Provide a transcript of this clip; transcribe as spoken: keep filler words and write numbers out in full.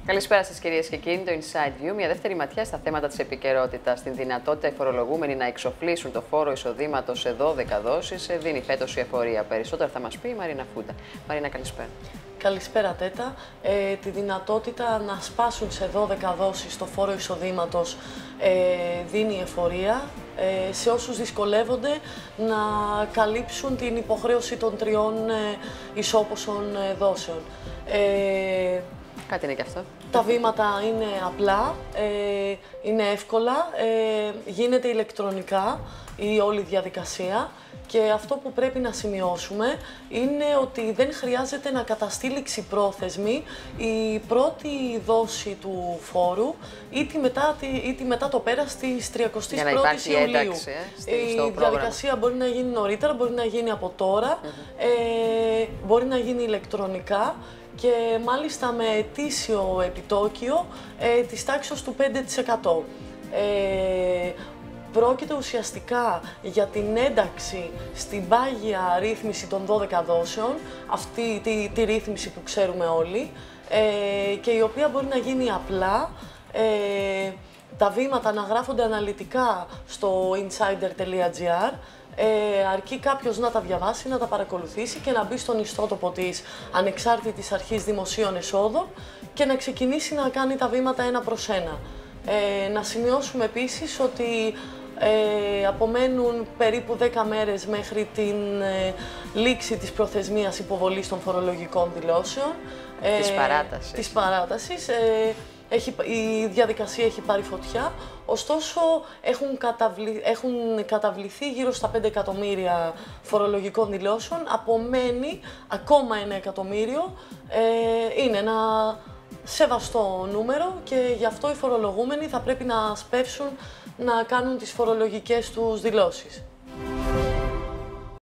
Καλησπέρα σας κυρίες και κύριοι, το Inside View. Μια δεύτερη ματιά στα θέματα της επικαιρότητας. Την δυνατότητα οι φορολογούμενοι να εξοφλήσουν το φόρο εισοδήματος σε δώδεκα δόσεις δίνει φέτος η εφορία. Περισσότερα θα μας πει η Μαρίνα Φούντα. Μαρίνα, καλησπέρα. Καλησπέρα Τέτα. Ε, τη δυνατότητα να σπάσουν σε δώδεκα δόσεις το φόρο εισοδήματος ε, δίνει η εφορία ε, σε όσους δυσκολεύονται να καλύψουν την υποχρέωση των τριών ε, ισόποσων ε, δόσεων. Ε, Κάτι είναι και αυτό. Τα βήματα είναι απλά, ε, είναι εύκολα, ε, γίνεται ηλεκτρονικά η όλη διαδικασία και αυτό που πρέπει να σημειώσουμε είναι ότι δεν χρειάζεται να καταστεί ληξιπρόθεσμη η πρώτη δόση του φόρου ή μετά, ή μετά το πέρας της τριαντής πρώτης Ιουλίου. Ένταξη, ε, στη, η διαδικασία πρόγραμμα. Μπορεί να γίνει νωρίτερα, μπορεί να γίνει από τώρα, mm-hmm. ε, μπορεί να γίνει ηλεκτρονικά και μάλιστα με ετήσιο επιτόκιο ε, της τάξης του πέντε τοις εκατό. Ε, πρόκειται ουσιαστικά για την ένταξη στην πάγια ρύθμιση των δώδεκα δόσεων, αυτή τη, τη ρύθμιση που ξέρουμε όλοι, ε, και η οποία μπορεί να γίνει απλά. Ε, τα βήματα να γράφονται αναλυτικά στο insider τελεία gr. Ε, αρκεί κάποιος να τα διαβάσει, να τα παρακολουθήσει και να μπει στον ιστότοπο της Ανεξάρτητης Αρχής Δημοσίων Εσόδων και να ξεκινήσει να κάνει τα βήματα ένα προς ένα. Ε, να σημειώσουμε επίσης ότι ε, απομένουν περίπου δέκα μέρες μέχρι την ε, λήξη της προθεσμίας υποβολής των φορολογικών δηλώσεων. Ε, της παράτασης. Της παράτασης. Ε, Έχει, η διαδικασία έχει πάρει φωτιά, ωστόσο έχουν, καταβλη, έχουν καταβληθεί γύρω στα πέντε εκατομμύρια φορολογικών δηλώσεων, απομένει ακόμα ένα εκατομμύριο, ε, είναι ένα σεβαστό νούμερο και γι' αυτό οι φορολογούμενοι θα πρέπει να σπεύσουν να κάνουν τις φορολογικές τους δηλώσεις.